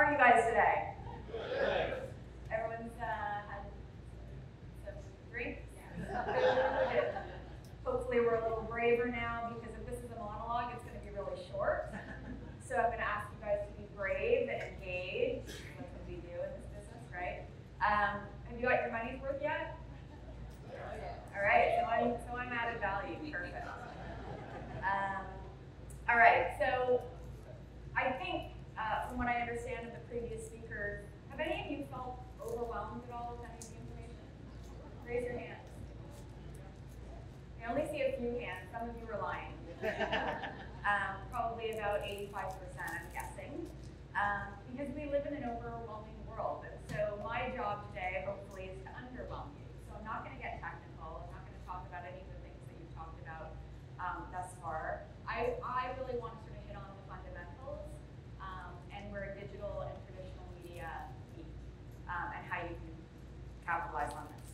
are you guys today? Everyone's had some drinks? Hopefully we're a little braver now, because if this is a monologue, it's going to be really short. So I'm going to ask you guys to be brave and engaged. That's what we do in this business, right? Have you got your money's worth yet? All right, so I'm added value. Perfect. All right, so I think from what I understand of the previous speakers, have any of you felt overwhelmed at all with any of the information? Raise your hands. I only see a few hands. Some of you are lying. Probably about 85%, I'm guessing, because we live in an overwhelming world. And so my job today, hopefully, is to underwhelm you. So I'm not going to get technical. I'm not going to talk about any of the things that you've talked about thus far. I really want to sort of hit on the fundamentals and where digital and traditional media meet and how you can capitalize on this.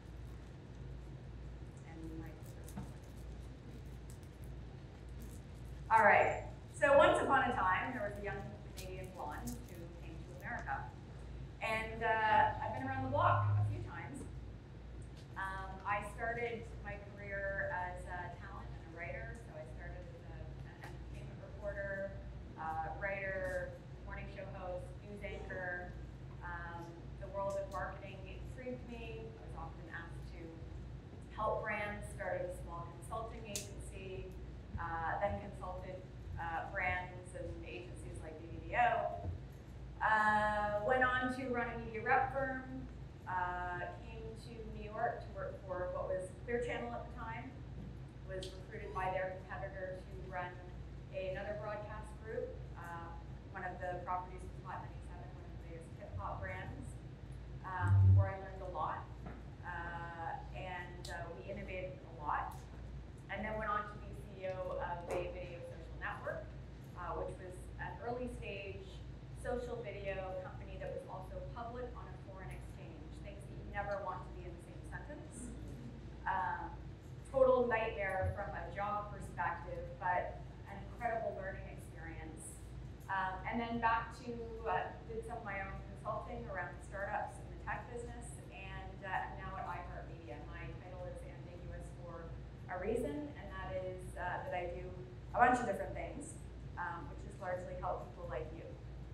All right, so once upon a time, there was a young Canadian blonde who came to America. And I've been around the block a few times. I started my career as a talent and a writer. So I started as an entertainment reporter, writer, morning show host, news anchor. The world of marketing intrigued me. I was often asked to help brands, started a small consulting agency, then consulted brands and agencies like BBDO. Went on to run a media rep firm, came to New York to work for what was Clear Channel at the time, was recruited by their competitor to run another broadcast group. One of the properties was Hot 97, one of the biggest hip-hop brands, where I learned a lot, and we innovated a lot. And then went on to be CEO of a video social network, which was an early stage social video company that was also public on a foreign exchange, things that you never want to be in the same sentence. Total nightmare from a job perspective, but an incredible learning experience. And then back to, did some of my own consulting around startups in the tech business, and now at iHeartMedia. My title is ambiguous for a reason, and that is that I do a bunch of different things, which is largely help people like you.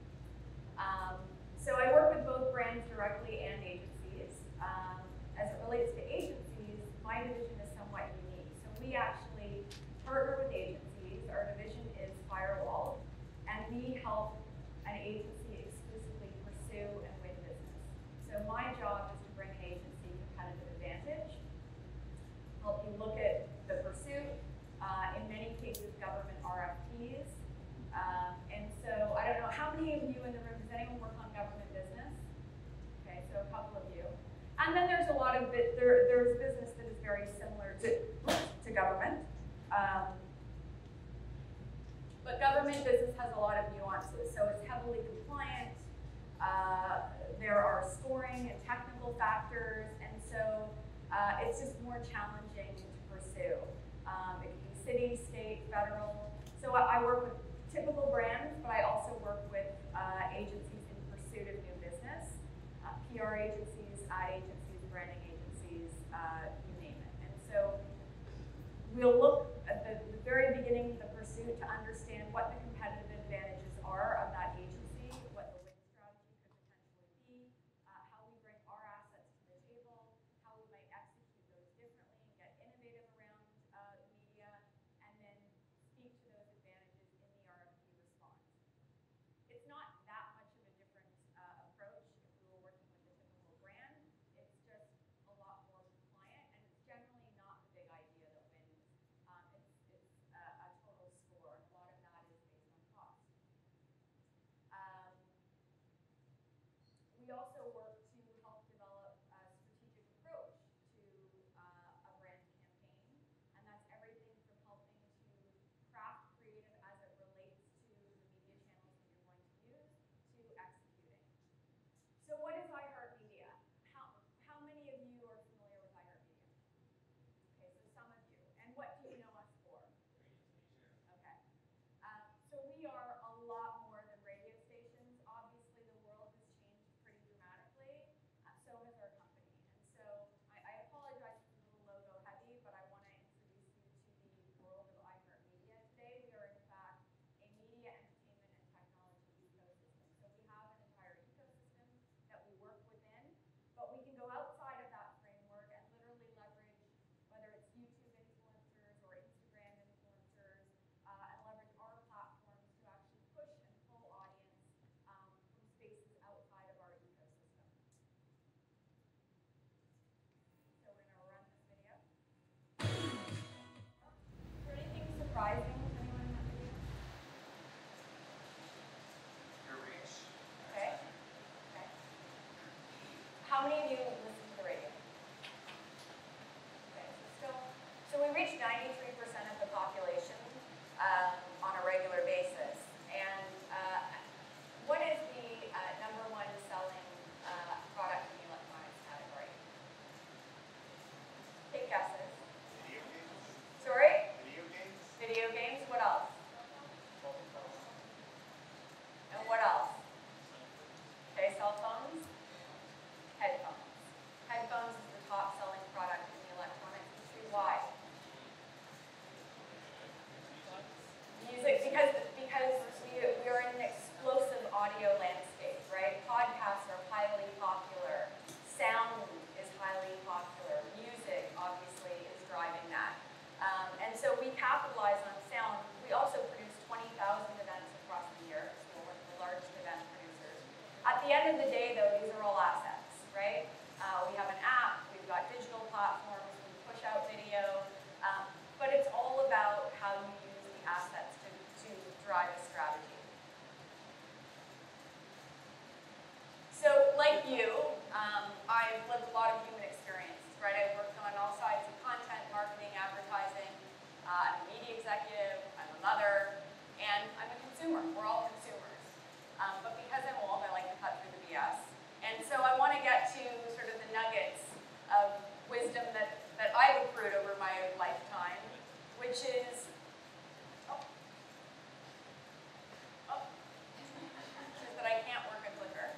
So I work with both brands directly and agencies. As it relates to agencies, my division is somewhat unique. So we actually partner with agencies. Our division is Firewall, and we help an agency exclusively pursue and win business. So my job is to bring an agency competitive advantage, help you look at the pursuit, in many cases government RFPs. And so I don't know, how many of you in the room, does anyone work on government business? Okay, so a couple of you. And then there's a lot of, there's business that is very similar to government. But government business has a lot of nuances. So it's heavily compliant. There are scoring and technical factors. And so it's just more challenging to pursue. It can be city, state, federal. So I work with typical brands, but I also work with agencies in pursuit of new business, PR agencies, ad agencies, branding agencies, you name it. And so we'll look at the very beginning of the pursuit to understand what the competitive advantages are of that agency, what the win strategy could potentially be, how we bring our assets to the table, how we might execute those differently and get innovative around the media, and then speak to those advantages in the RFP response. It's not that much of a different approach if we were working with a typical brand. It's just a lot more compliant, and it's generally not the big idea that wins. It's a total score. A lot of that is based end of the day, though, these are all assets, right? We have an app, we've got digital platforms, we push out video, but it's all about how you use the assets to drive a strategy. So, like you, I've lived a lot of human experience, right? I've worked on all sides of content, marketing, advertising. I'm a media executive, I'm a mother, and I'm a consumer. We're all consumers. But because I'm old, I like to cut through the BS. And so I want to get to sort of the nuggets of wisdom that I've accrued over my lifetime, which is, is that I can't work a clicker.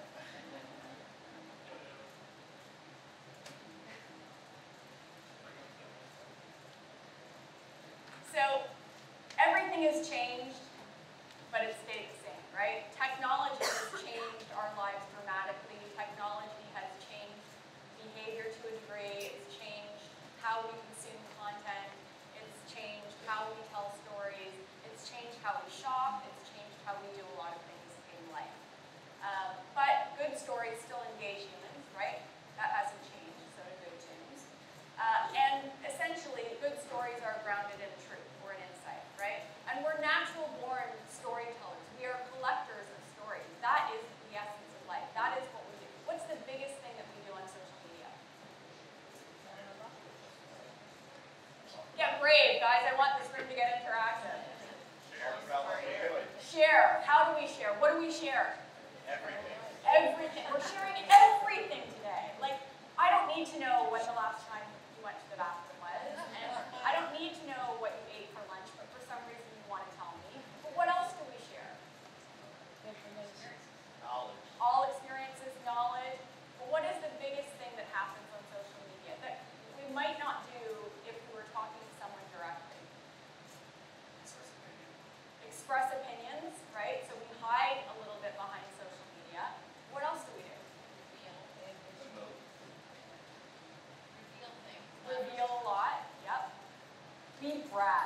So everything has changed, but it's stayed the same, right? Technology has changed our lives dramatically. Technology has changed behavior to a degree. It's changed how we consume content. It's changed how we tell stories. It's changed how we shop. It's changed how we do a lot of things in life. But good stories still engage humans, right? That hasn't changed, so do good tunes. And essentially, good stories are grounded in truth or in insight, right? And we're natural-born storytellers. We are collectors of stories. That is the essence of life. That is what we do. What's the biggest thing that we do on social media? Get brave, guys. I want this room to get interactive. Share. How do we share? What do we share? Everything. Everything. We're sharing everything today. Like, I don't need to know when the last time you went to the bathroom was, and I don't need to know what you ate for lunch, but for some reason you want to tell me. But what else do we share? Knowledge. All experiences, knowledge. But what is the biggest thing that happens on social media that we might not do if we were talking to someone directly? Express opinions, right? So we hide a little bit behind social media. What else do we do? Reveal a lot, yep. We brag.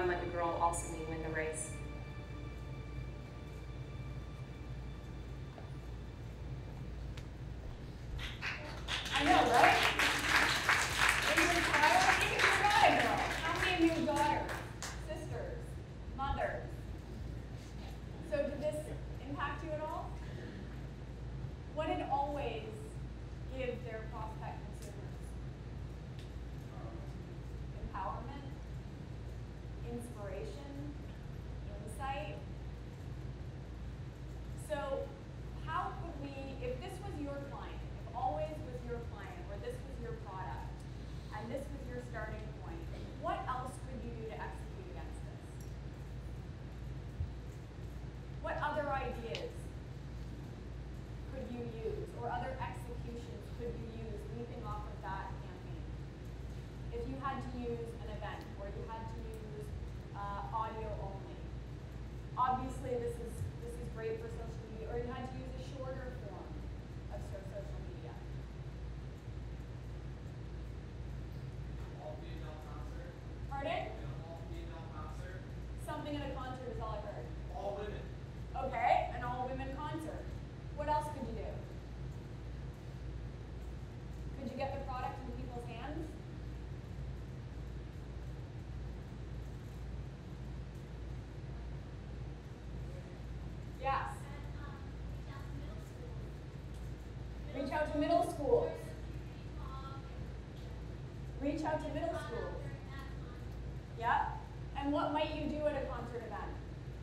run like a girl also mean win the race. I know, right? Are you inspired? Even if you're not a girl. How many of you have daughters, sisters, mothers? So did this impact you at all? What did Always give their prospect consumers? Empowerment, inspiration, insight. So how could we, if this was your client, if Always was your client, or this was your product, and this was your starting point, what else could you do to execute against this? What other ideas could you use, or other executions could you use leaping off of that campaign? If you had to use an event, or you had to use audio only, obviously this is great for social media, or you had to use a shorter form of social media. All-female concert. Pardon? An all-female concert. Something at a concert is all I heard. All women. Okay, an all-women concert. What else could you do? Could you get the product in people's hands? Yes. Reach out to middle schools. Reach out to middle schools. Yeah. And what might you do at a concert event?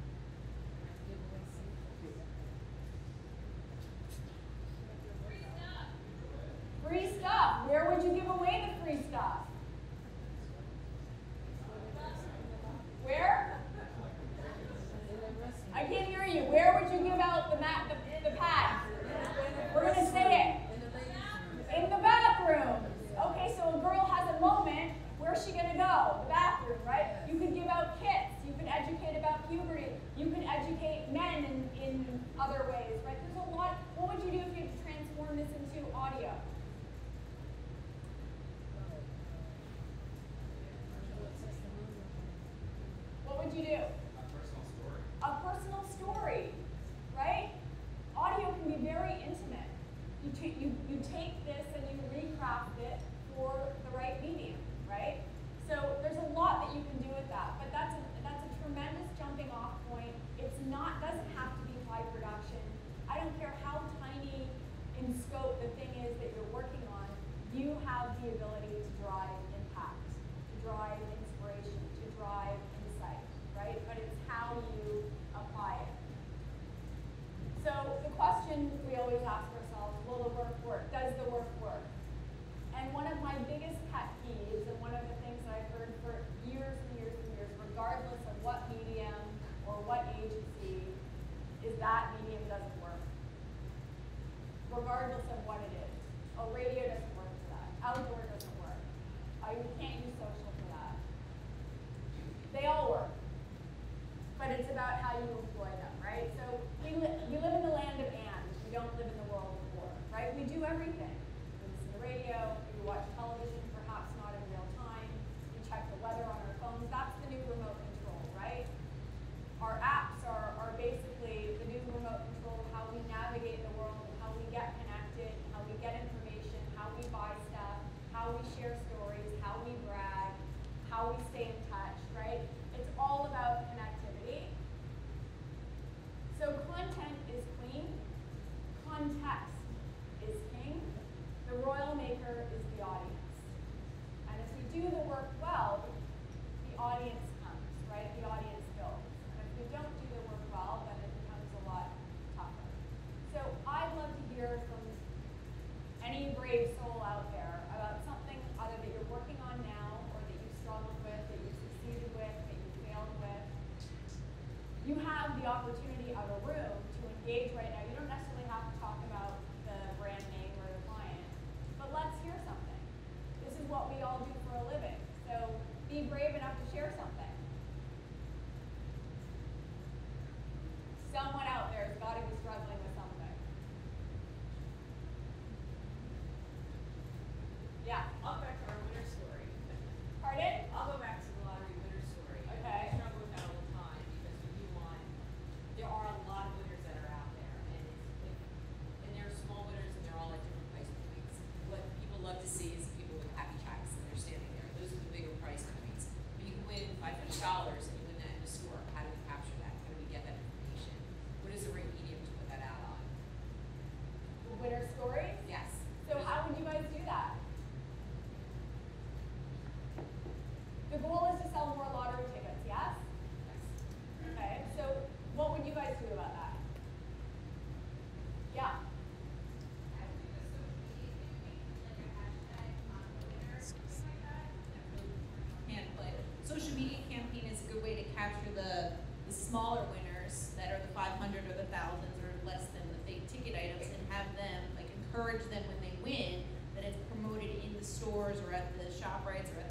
Free stuff. Where would you give away the free stuff? Where? I can't hear you. Where would you give out the pads? We're going to say it. In the bathroom. Okay, so a girl has a moment. Where's she going to go? The bathroom, right? You could give out kits. You could educate about puberty. You could educate men in other ways, right? There's a lot. What would you do if you had to transform this into audio? What would you do? A personal story. A personal story, right? Audio can be very intimate. You take this and you recraft it for the right medium, right? So there's a lot that you can do with that, but that's a tremendous jumping off point. Doesn't have to be high production. I don't care how tiny in scope the thing is that you're working on, you have the ability to drive impact, to drive inspiration, to drive insight, right? But it's how you apply it. So the question we always ask ourselves, will the work work? Does the work work? And one of my biggest pet peeves, and one of the things that I've heard for years and years and years, regardless of what medium or what agency, is that medium doesn't work. Regardless of what it is. Oh, radio doesn't work for that. Outdoor doesn't work. You can't use social for that. They all work. But it's about how you employ them, right? So we live in the land of and. We don't live in the world of or, right? We do everything. We listen to radio, we watch television, perhaps not in real time. We check the weather on our phones. That's the new remote control, right? Our apps are basically the new remote control of how we navigate the world, and how we get connected, how we get information, how we buy stuff, how we share stories, how we brag, how we stay in touch, right? It's all about connectivity. So content is queen, context is king, the royal maker is the audience. And if we do the work well, the audience comes, right? The audience builds. And if we don't do the work well, then it becomes a lot tougher. So I'd love to hear from any brave soul out there about something either that you're working on now, or that you struggled with, that you succeeded with, that you failed with. You have the opportunity of a room to engage right now. You don't necessarily have to talk about the brand name or the client, but let's hear something. This is what we all do for a living. So be brave enough to share something.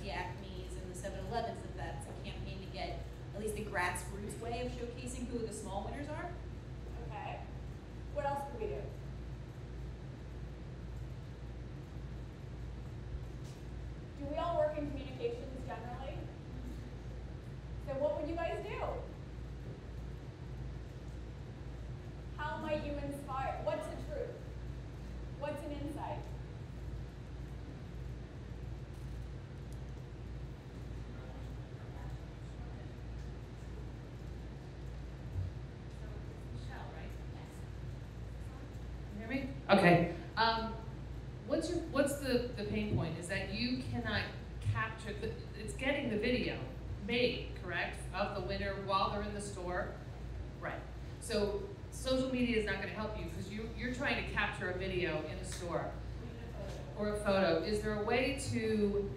the Acmes and the 7-Elevens, that that's a campaign to get at least the grassroots way of showcasing who the small winners are. Okay. What else could we do? Do we all work in communications generally? So what would you guys do? How might you inspire? What's the truth? What's an insight? Michelle, right? Yes. Can you hear me? Okay. What's the pain point is that you cannot capture, it's getting the video made, correct, of the winner while they're in the store? Right. So social media is not going to help you because you're trying to capture a video in a store or a photo. Is there a way to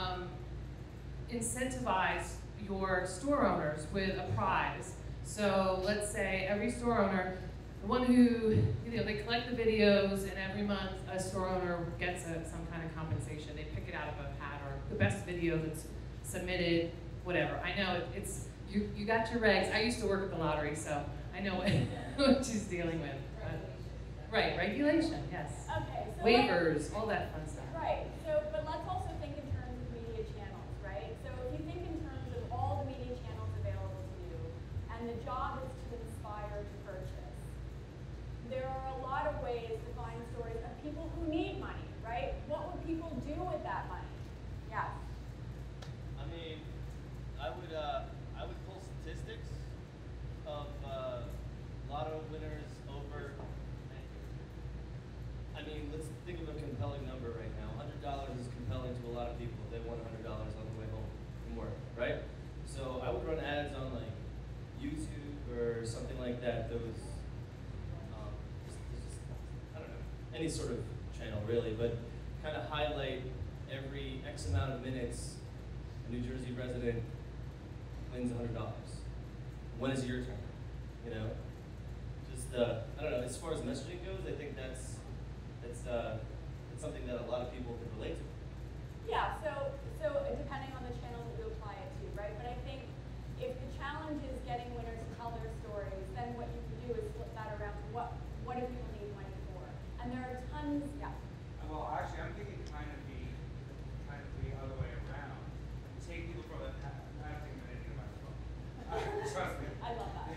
incentivize your store owners with a prize? So let's say every store owner, the one who, they collect the videos, and every month a store owner gets some kind of compensation. They pick it out of a hat, or the best video that's submitted, whatever. I know you got your regs. I used to work at the lottery, so I know what she's dealing with. Right, regulation, yes. Okay. So waivers, all that fun stuff. Right. So, but let's also think in terms of media channels, right? So if you think in terms of all the media channels available to you, and the job is to inspire to purchase, there are a lot of ways to find stories of people who need money, right? What would people do with that money? Yeah. I mean, I would pull statistics of lotto winners over. I mean, let's think of a compelling number right now. $100 is compelling to a lot of people if they won $100 on the way home from work, right? So I would run ads on like YouTube or something like that. That was I don't know, any sort of channel really, but kind of highlight every X amount of minutes a New Jersey resident wins $100. When is your turn? You know, just I don't know. As far as messaging goes, I think that's something that a lot of people can relate to. Yeah, so depending on the channel that you apply it to, right? But I think if the challenge is getting winners to tell their stories, then what you can do is flip that around to what do people need money for? And there are tons, yeah. Well, actually, I'm thinking kind of the other way around. Take people from the past. I don't think I'm anything about the phone. Trust me. I love that.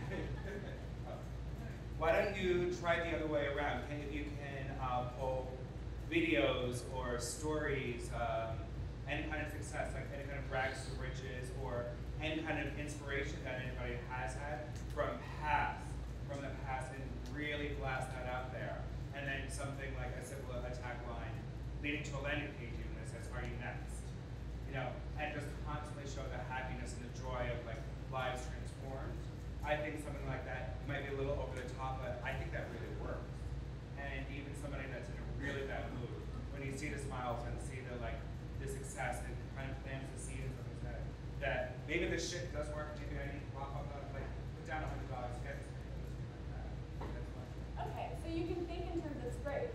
Why don't you try the other way around? If you can pull videos or stories, any kind of success, like any kind of rags to riches, or any kind of inspiration that anybody has had from the past, and really blast that out there. And then something like a simple attack line leading to a landing page even that says, "Are you next?" You know, and just constantly show the happiness and the joy of like lives transformed. I think something like that might be a little over the top, but I think that really works. And even somebody that's in a really bad mood, when you see the smiles and see the success, and kind of plants the seed in somebody's head that maybe this shit does work. Maybe I need to pop up, like put down $100, get this. That's fine. Okay, so you can think in terms, that's great,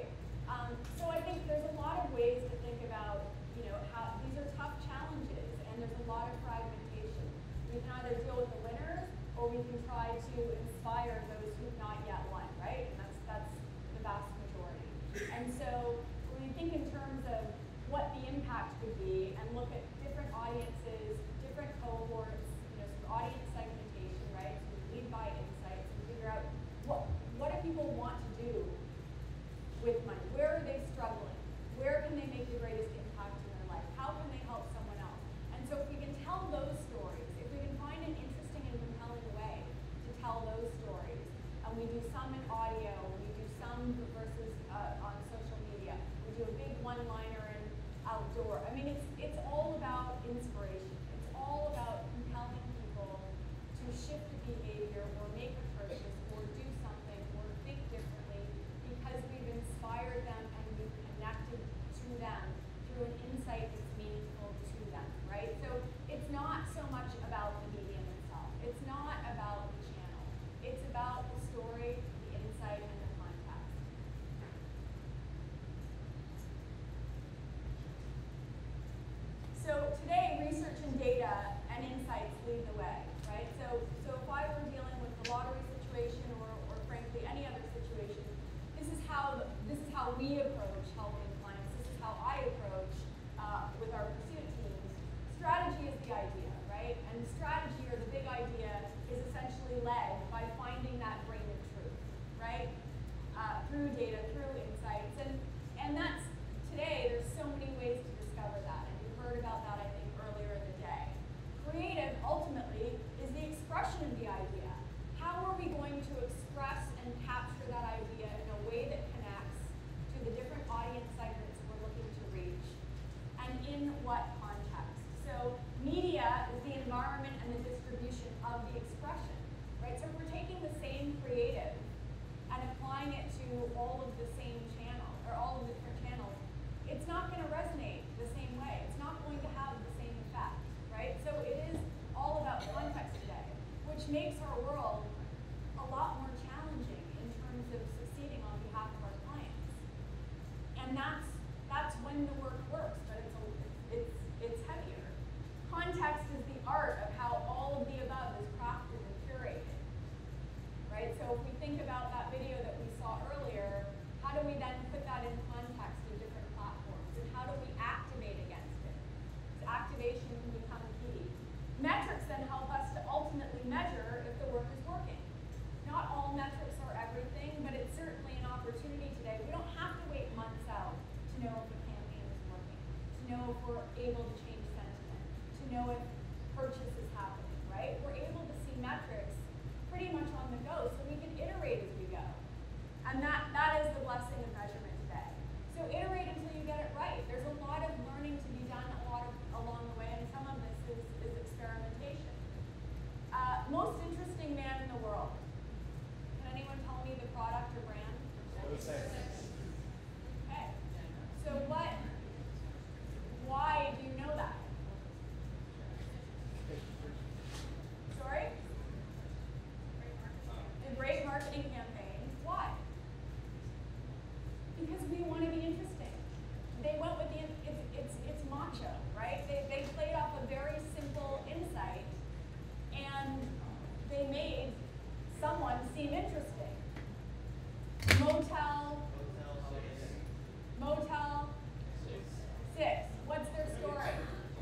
so I think there's a lot of ways to think about, how these are tough challenges, and there's a lot of fragmentation. We can either deal with the winners, or we can try to inspire those who've not yet won, right? And that's the vast majority. And so when we think in terms of what the impact would be, and look at different audiences, different cohorts, some audience segmentation, right? So we lead by insights and figure out what do people want to do with money? Where are they struggling? Where can they make the greatest impact in their life? How can they help someone else? And so if we can tell those stories, if we can find an interesting and compelling way to tell those stories, and we do some in audio, we do some versus on social media, we do a big one-liner in outdoor. I mean, it's all about inspiration. It's all about compelling people to shift a behavior or make a purchase or do something or think differently because we've inspired them and we've connected to them through an insight that's meaningful to them, right? So it's not so much about the medium itself. It's not about the channel. It's about the story, the insight, and the context. So how we approach helping clients. This is how I approach with our pursuit teams. Strategy is the idea, right? And strategy, or the big idea, is essentially led by finding that grain of truth, right? Through data, through insights, and that's today. There's so many ways to discover that, and you heard about that, I think, earlier in the day. Creative, ultimately, is the expression of the idea. How are we going to express and capture that idea in a way that connects to the different audience segments we're looking to reach, and in what context? So media is the environment and the distribution of the expression, right? So if we're taking the same creative and applying it to all of the same channels, or all of the different channels, it's not going to resonate the same way. It's not going to have the same effect, right? So it is all about context today, which makes our world a lot more challenging in terms of succeeding on behalf of our clients. And that's when the work works, but it's heavier. Context is the art of how all of the above is crafted and curated, right? So if we think about that video that we saw earlier, how do we then put that in context of different platforms, and how do we activate against it? Activation can become key. Metrics then help us to ultimately measure if the work is working. Not all metrics are everything, but it's certainly an opportunity today. We don't have to wait months out to know if the campaign is working, to know if we're able to change sentiment, to know if purchase is happening, right? We're able to see metrics pretty much on the go, so we can iterate as we go. And that is the blessing of measurement today. So iterate until you get it right. There's a lot of learning to be done along the way, and some of this is experimentation. Most interesting man in the world. Can anyone tell me the product or brand? Okay. So why do you know that? Sorry? A great marketing campaign. Why? Because we want to be interesting. They went with it's macho, right? They played off a very simple insight, and they made someone seem interesting. Motel 6. What's their story?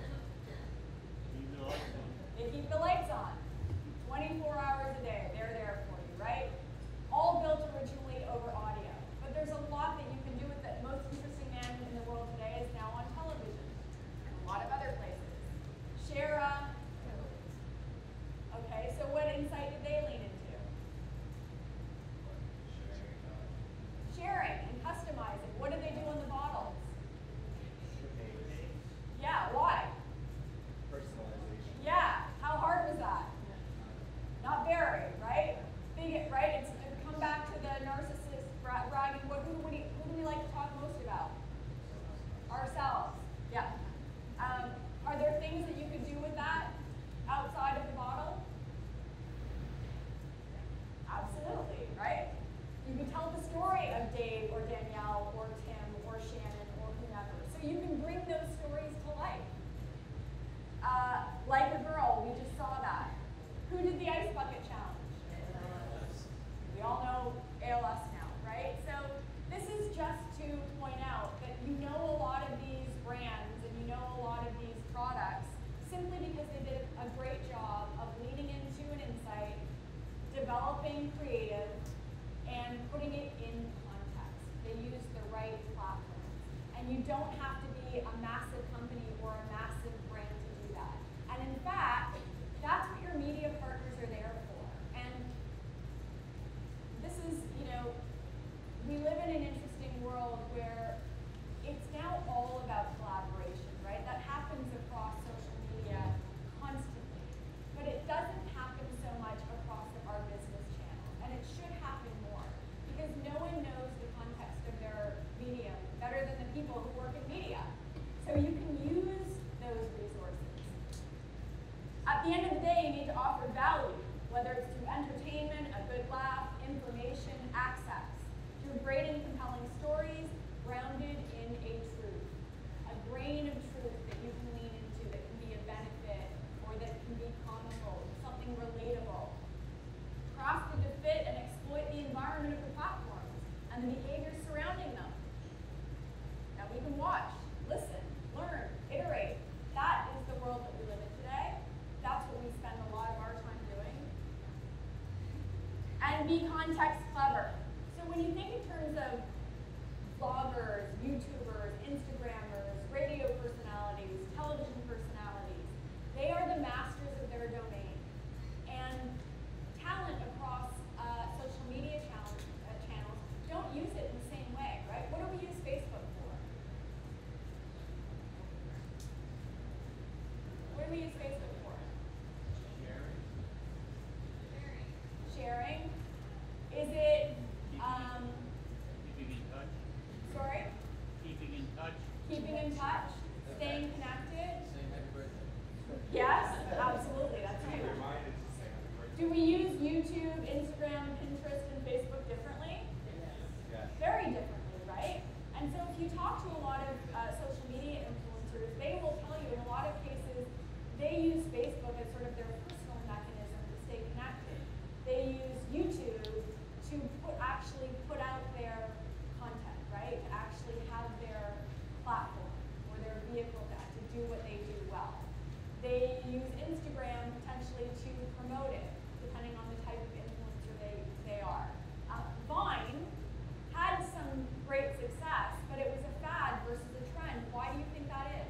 They keep the lights on. 24 hours a day, they're there for you, right? All built originally over audio. But there's a lot that you can do with it. Most interesting man in the world today is now on television and a lot of other places. Shara. Okay, so what insight did they lean into? Sharing and customizing. What did they do on the bottles? Yeah, why? Personalization. Yeah, how hard was that? Not very, right? Right? It's come back to the narcissist bragging. Who do we like to talk most about? Ourselves. Yeah. Are there things that you could do with that outside of the bottle? Absolutely, right? You can tell the story of Dave or Danielle or Tim or Shannon or whomever. So you can bring those stories to life. Like a girl, we just saw that. Who did the ice bucket challenge? We all know ALS now, right? So this is just to point out that you know a lot of these brands and you know a lot of these products simply because they did a great job of leaning into an insight, developing creative, and putting it in context. They used the right platforms. And you don't have to be a massive company or a massive brand to do that. And in fact, that's what your media partners are there for. And this is, we live in an interesting world where it's now all about collaboration, right? That happens across social media constantly. But it doesn't happen so much across our business channel. And it should happen more. Because no one knows the context of their medium better than the people who work in media. So you can use those resources. touch, staying connected. Yes, absolutely, that's Be huge. reminded to say happy birthday. Do we use YouTube, Instagram, Pinterest, and Facebook differently? Yes. Very differently, right? And so if you talk to a lot of social media influencers, they will tell you in a lot of cases, they use Facebook as sort of their personal mechanism to stay connected. They use YouTube to actually put out their content, right? To actually have their platform or their vehicle to do what they do well. They use Instagram potentially to promote it, depending on the type of influencer they are. Vine had some great success, but it was a fad versus a trend. Why do you think that is?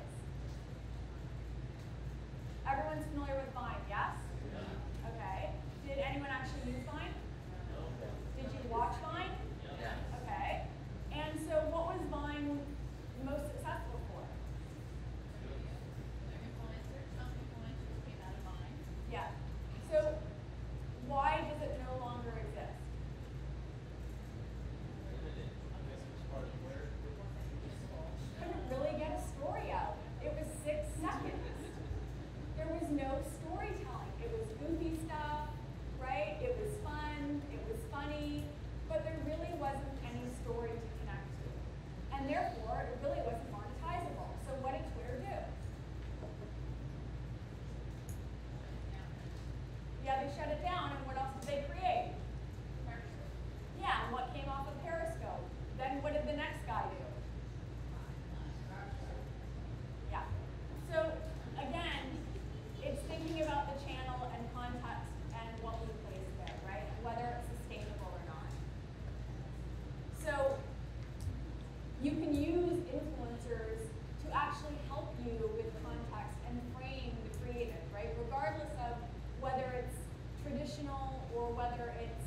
Everyone's familiar with Vine, yes? Okay. Did anyone actually use Vine? Did you watch Vine? Okay. And so what was Vine most successful for? Yeah. So why does it no longer exist? Couldn't really get a story out. It was 6 seconds. There was no storytelling. It was goofy stuff, right? It was fun, it was funny, but there really wasn't any story to connect to. And therefore, it really wasn't monetizable. So what did Twitter do? Yeah, they shut it down, and what else did they create? Yeah, and what came off of Periscope? Then what did the next guy do? Yeah. So again, it's thinking about the channel and context and what we place there, right? And whether it's sustainable or not. So you can use influencers to actually help you with context and frame the creative, right? Regardless of whether it's traditional or whether it's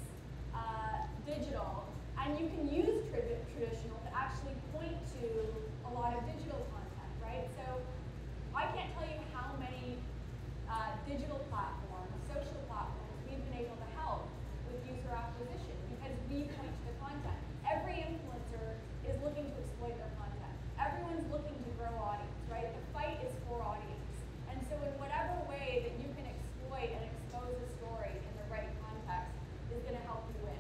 digital. And you can use traditional to actually point to a lot of digital content, right? So I can't tell you how many digital platforms, social platforms, we've been able to help with user acquisition because we point to the content. Every influencer is looking to exploit their content. Everyone's looking to grow audience, right? The fight is for audience. And so in whatever way that you can exploit and expose a story in the right context is going to help you win.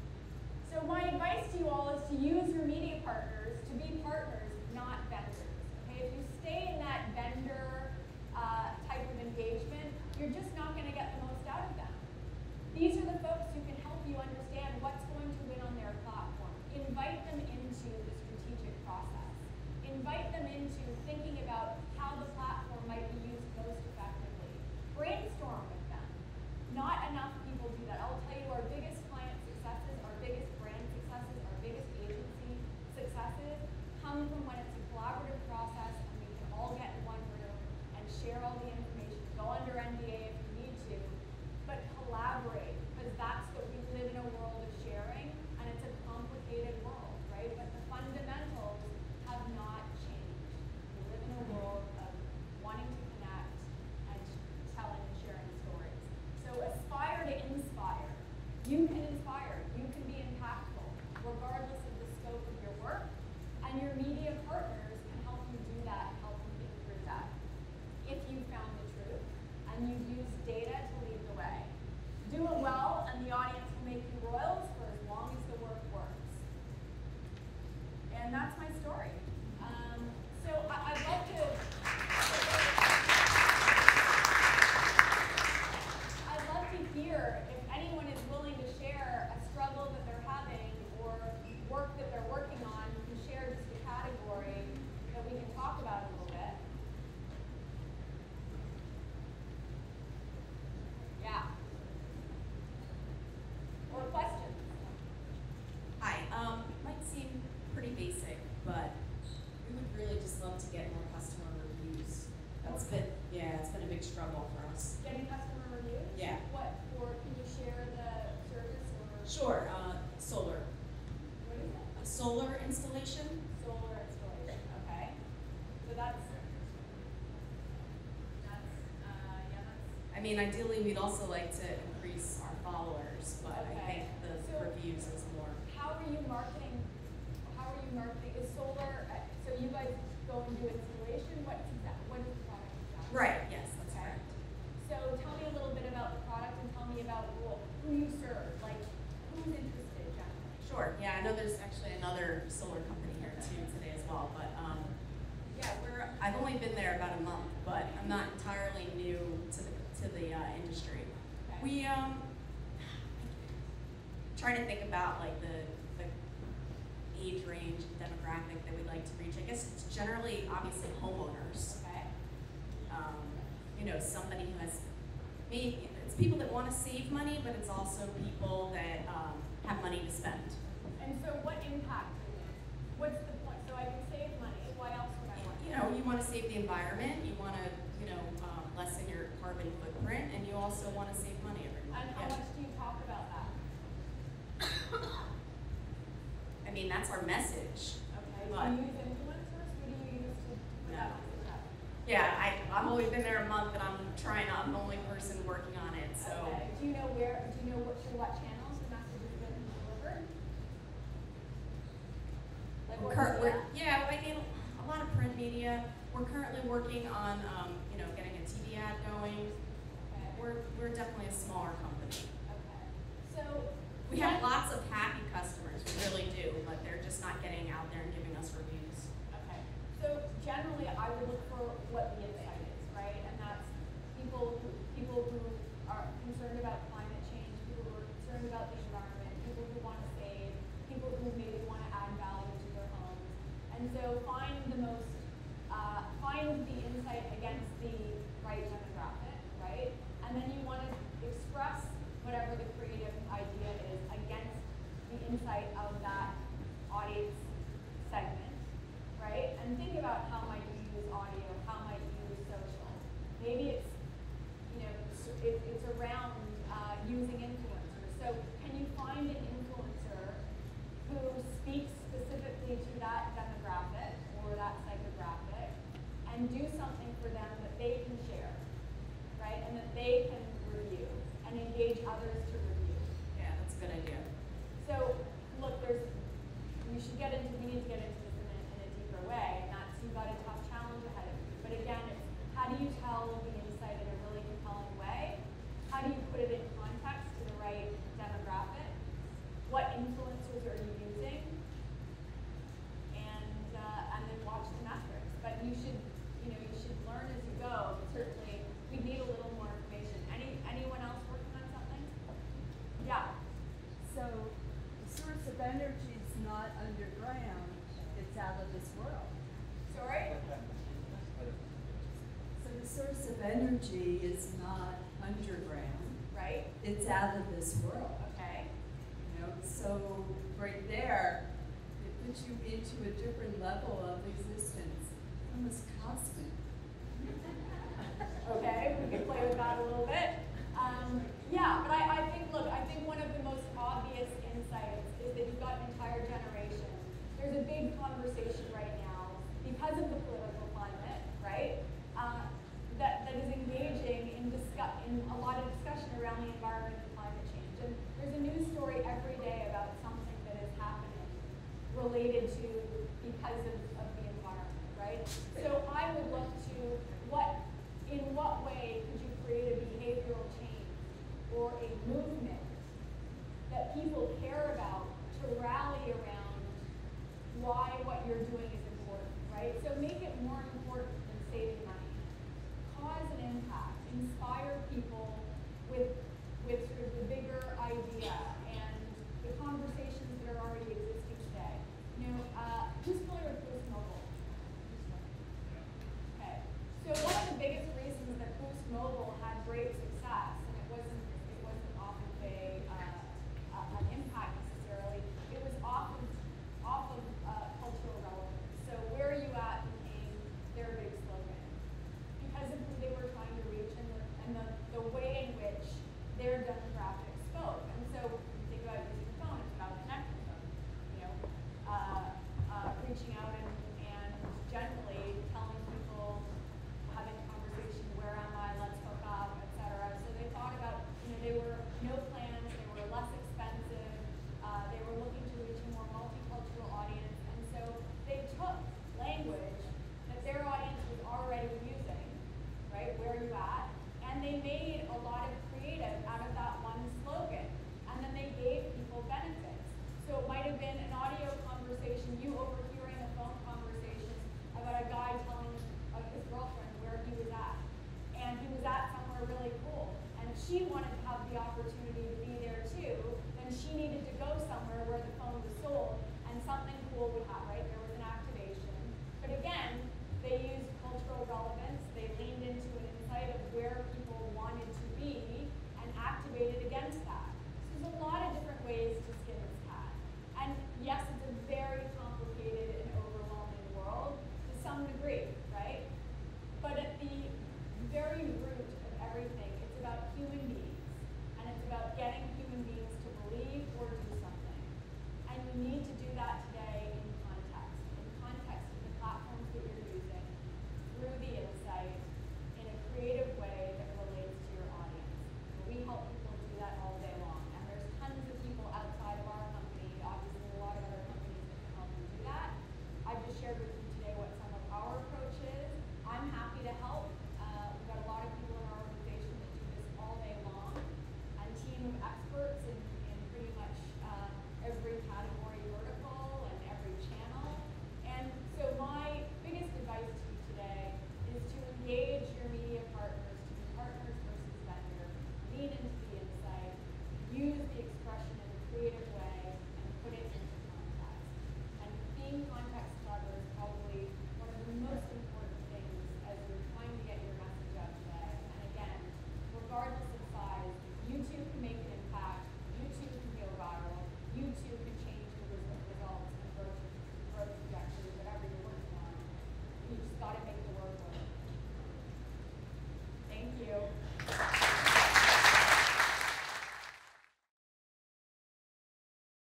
So my advice to you all is to use your media partners to be partners, not vendors. Okay, if you stay in that vendor type of engagement, you're just not going to get the most out of them. These are the folks who can help you understand what's going to win on their platform. Invite them into the strategic process. Invite them into thinking about how the platform might be used most effectively. Brainstorm with them. Not enough people do that. I'll tell you our biggest client successes, our biggest brand successes, our biggest agency successes come from when it's a collaborative process and we can all get in one room and share all the information, go under NDA if you need to, but collaborate, because that's what we live in a world of sharing, and it's a complicated world, right? But the fundamentals have not changed. We live in a world of wanting to connect and telling and sharing stories. So aspire to inspire. You can inspire. You can be impactful, regardless of the scope of your work, and your media partners can help you do that, help you think through that. If you found the truth and you've used data to lead the way. Do it well, and the audience will make you royals for as long as the work works. And that's my story. So I'd love to. I'd love to hear if anyone is willing to share a struggle that they're having or work that they're working on. You can share just a category that we can talk about a little bit. Yeah. Or questions? Hi, might seem pretty basic, but we would really just love to get more customer reviews. That's been, yeah, it's been a big struggle for us. Getting customer reviews? Yeah. What for? Can you share the service or? Sure, solar. What is it? A solar installation? Solar installation. Okay. So that's I mean, ideally, we'd also like to increase our followers, but I Okay. think the So- reviews is more. How are you marketing? Is solar? So you guys go and do installations I've only been there about a month, but I'm not entirely new to the industry. We trying to think about like the age range and demographic that we'd like to reach. I guess it's generally, obviously, homeowners. Okay. You know, somebody who has, maybe it's people that want to save money, but it's also people that have money to spend. And so what impact? What's the point? So I can save money. What else would I want? You know, you want to save the environment. You want to, you know, lessen your carbon footprint, and you also want to save money every month. And how much do you talk about that? I mean, that's our message. Okay. But- Do you use influencers? Who do you use to put that on the web? Yeah, I've only been there a month, and I'm the only person working on it. So. Okay. Do you know through what channels the message has been delivered? Like what media? Yeah, I mean, a lot of print media. We're currently working on, you know, getting a TV ad going. Okay. We're definitely a smaller company. Okay. So We have lots of happy customers, we really do, but they're just not getting out there and giving us reviews. Okay. So generally, I would look for what the insight is, right? And that's people who are concerned about climate change, people who are concerned about the environment, people who want to save, people who maybe want to add value to their homes. And so find the insight against the right demographic, right? And then you want to express whatever the creative idea is against the insight of that audience segment, right? And think about how might you use audio, how might you use social. Maybe it's, you know, it's around using influencers. So can you find an influencer who speaks specifically to that demographic or that psychographic and do something for them that they can share, right? And that they can review and engage others to review. Yeah, that's a good idea. So, look, we need to get into this in a deeper way, and that's, you've got a tough challenge ahead of you. But again, it's how do you tell the insight in a really compelling way? How do you put it in context to the right demographic? What influencers are you using? And then watch the metrics. But you should learn as you go. Certainly, we need a little more information. Anyone else working on something? Yeah. So the source of energy is not underground, it's out of this world. Sorry? So the source of energy is not underground, Right? it's out of this world. Okay. You know, so right there, it puts you into a different level of existence, almost cosmic. Okay, we can play with that a little bit. Yeah, but I think one of the most obvious insights is that you've got an entire generation. There's a big conversation right now because of the political climate, right? That is engaging in a lot of discussion around the environment and climate change. And there's a news story every day about something that is happening related to because of the environment, right? So I would look to in what way could you create a behavioral change or a movement that people care about to rally around why what you're doing